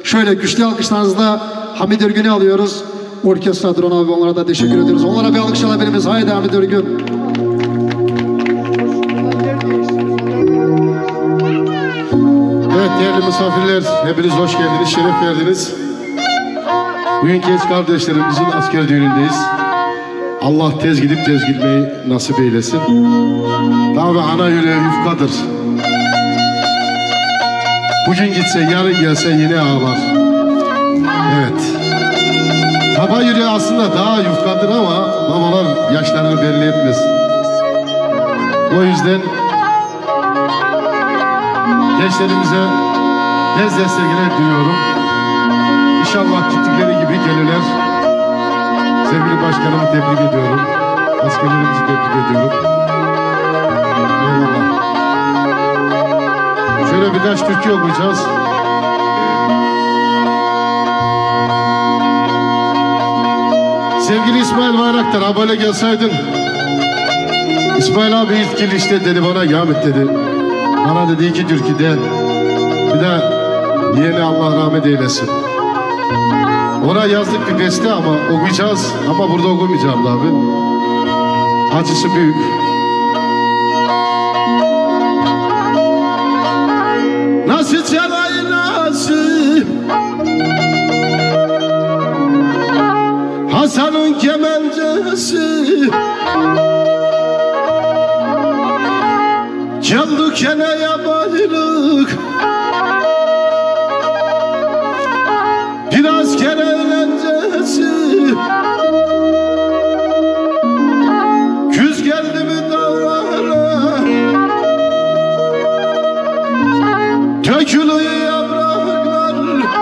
Şöyle güçlü alkışlarınızla Hamid Örgün'ü alıyoruz. Orkestra Duran abi, onlara da teşekkür ediyoruz. Onlara bir alkış alabilir miyiz? Haydi Hamid Örgün. Evet değerli misafirler, hepiniz hoş geldiniz, şeref verdiniz. Bugün genç kardeşlerimizin asker düğünündeyiz. Allah tez gidip tez gitmeyi nasip eylesin. Tabi ana yüreği yufkadır. Bugün gitse, yarın gelse yine ağlar. Evet. Baba yüreği aslında daha yufkadır ama babalar yaşlarını belli etmez. O yüzden gençlerimize tez destekler duyuyorum. İnşallah gittikleri gibi gelirler. Sevgili başkanımı tebrik ediyorum. Askerlerimizi tebrik ediyorum. Eyvallah. Şöyle birkaç türkü okuyacağız. Sevgili İsmail Bayraktar, ha böyle gelseydin. İsmail abi ilk girişte dedi bana, Yahmet dedi. Bana dedi iki türküde, bir de yeğeni Allah rahmet eylesin. Ona yazdık bir beste ama okuyacağız, ama burada okumayacağım da abi. Acısı büyük. Nasıl çalay nasıl Hasan'ın kemencesi, çaldı keneye bayılık, biraz kere eğlencesi, küz geldi mi dağlara, dökülüyor yapraklar,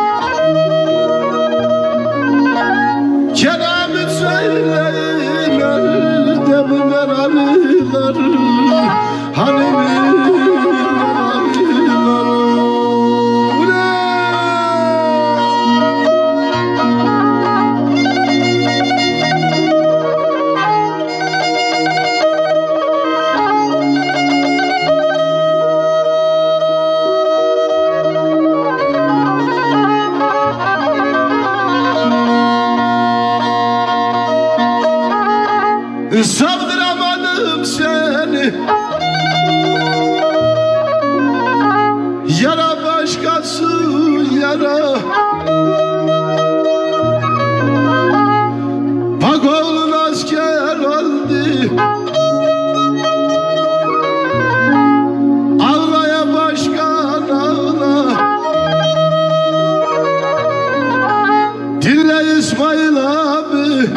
kelamı söylerler, deminden arılar, hani mi? Savdıramadım seni, yara başkası yara. Bak oğlun asker oldu, ağlaya başkan ağla. Dinle İsmail abi,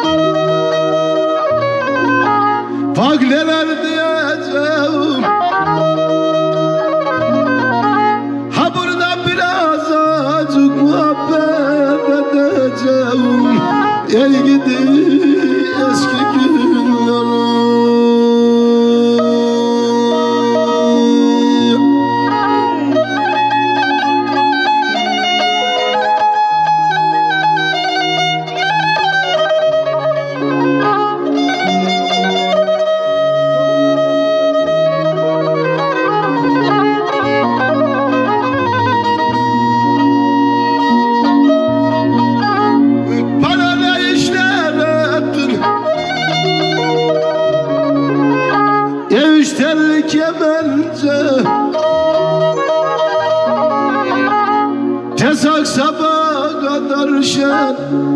bak neler diyeceğim. Ha burada biraz azıcık muhabbet edeceğim. Ey gidi eski günlerim. Kemence Cesak sabaha kadar şen,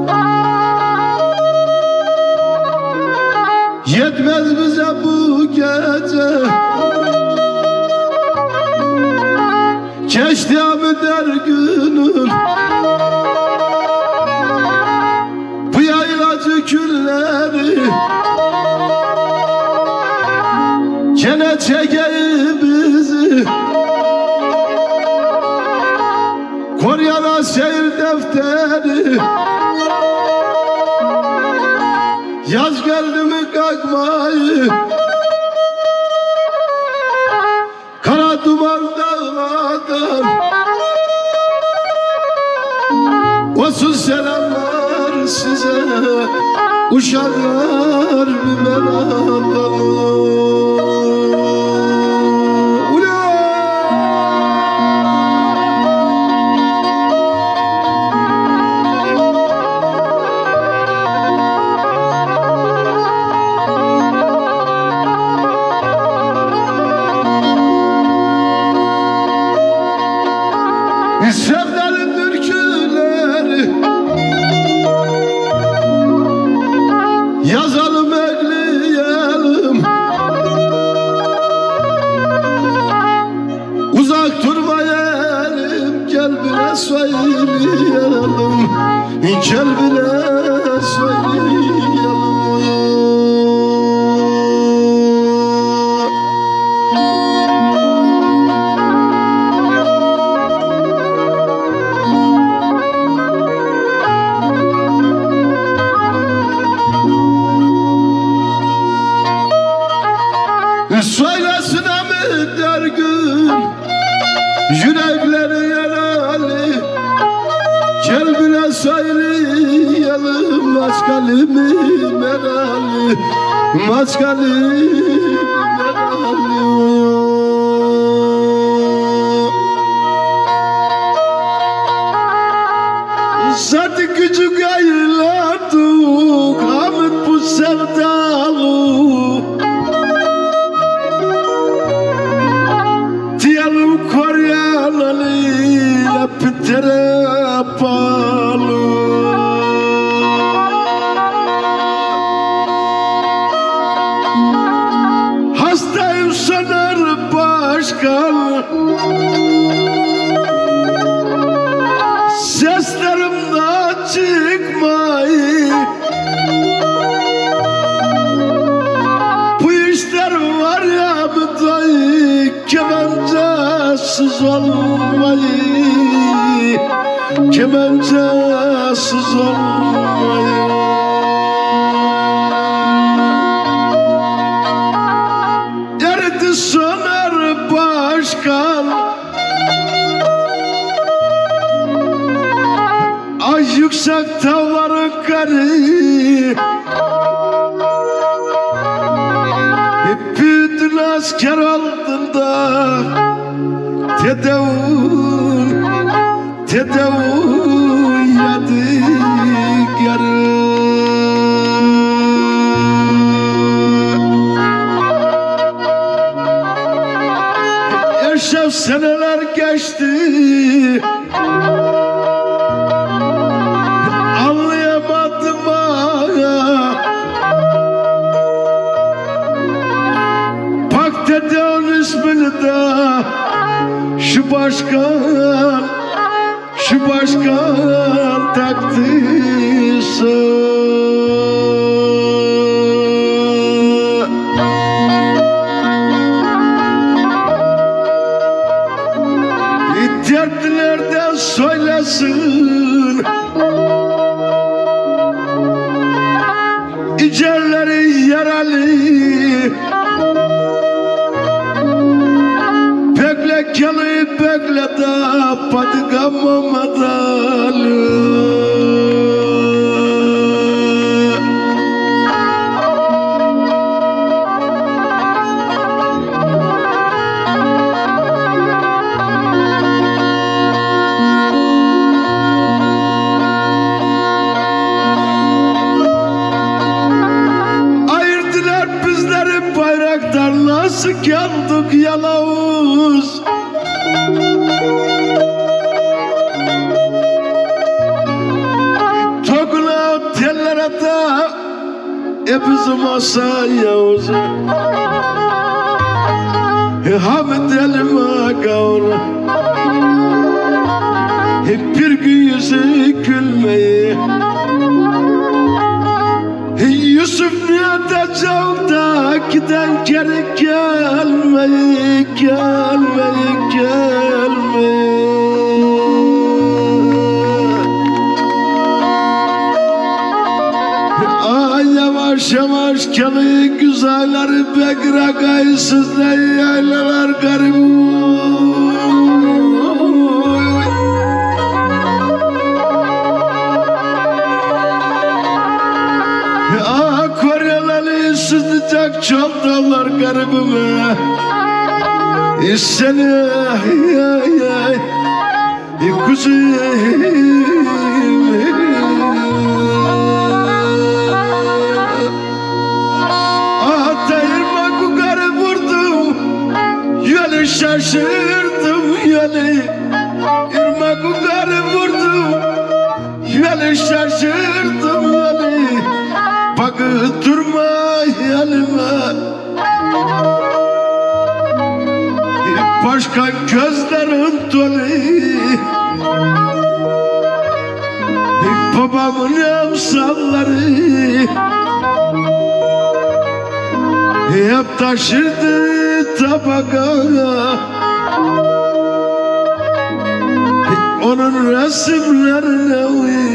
yetmez bize bu gece. Geçti abi der günün, bu yaylacı külleri, gene çekeyim bizi, Koryana seyir defteri. Yaz geldi mi kalkmayı, kara duman dağlardan. Olsun selamlar size, uşaklar bir meraklı. yazalım ekleyelim. Uzak durmayalım, gel bile söyleyelim, gel bile söyleyelim. Söylesin mi der gün, yürekleri yaralı, gel bile söyleyelim, maşgalimi merali, maşgalimi merali. Zaten küçük aylardık, Ahmet bu sevdalı. Hastayım sanar başkan, seslerimden çıkmayı. Bu işler var ya müdahil, kemancasız olmayı, kemancasız olmayı. Erdi sonar başkan, ay yüksek tavların karı, büyüdün asker oldun da, tedavun yadigarı. Yaşam seneler geçti, anlayamadım ağa. Bak dedevun ismini de şu başkan taktıysa. Dertlerden söylesin, İcerleri yaralı, bekle keli bekle de patıkamamalı. Nasıl yandık yalavuz, tokuna tellere de bizim olsa Yavuz, Hamid elime kavru, bir gün yüzü gülmeyi. Yusuf niyeteceğim da giden geri gelmeyi. Ay yavaş yavaş keli güzelleri bekre gaysız ne yaylalar garip. Sızlayacak çantalar garibime, seni kuzum. Atayırma kukarı vurdum, yolu şaşırdım yolu. Irma kukarı vurdum, yolu şaşırdım yolu. Bak Bakı durma yanıma, başka gözlerin dolu. Babamın emsalları hep taşırdı tabaka. Onun resimlerine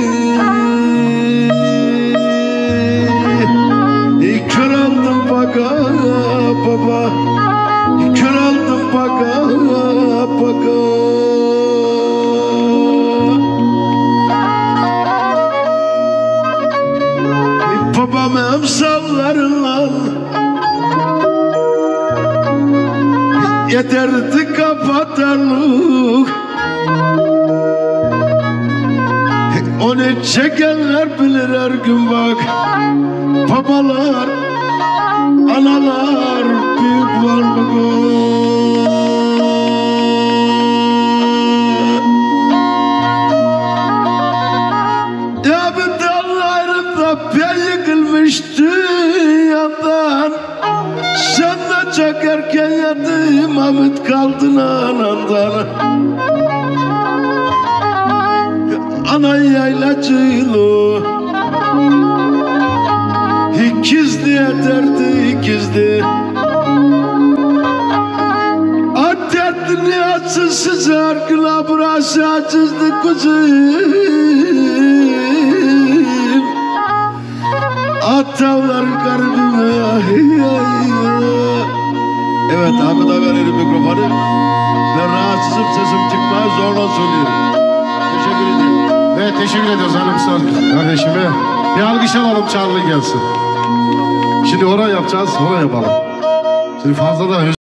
kör oldum baka baba, kör oldum baka baka. Babam emsallarla yeterdi kapatarlık. Onu çekenler bilir her gün bak. Babalar, analar büyük varlık. Ya bir dallarımda ben yıkılmıştı yandan. Sen de çok erken yattın Mahmut kaldın anandan. Ana yaylacıyla ikizli ederdi ikizli. At derdini açsın size arkına burası açızdı kuzum. At tavlar kalbime. Evet Ahmet abi verelim mikrofonu. Ben rahatsızım, sesim çıkmaz, zorla söylüyorum. Teşekkür ederim. Evet, teşekkür ediyoruz Hanımsal kardeşime. Bir alkış alalım, Charlie gelsin. Şimdi oraya yapacağız, oraya yapalım. Şimdi fazla da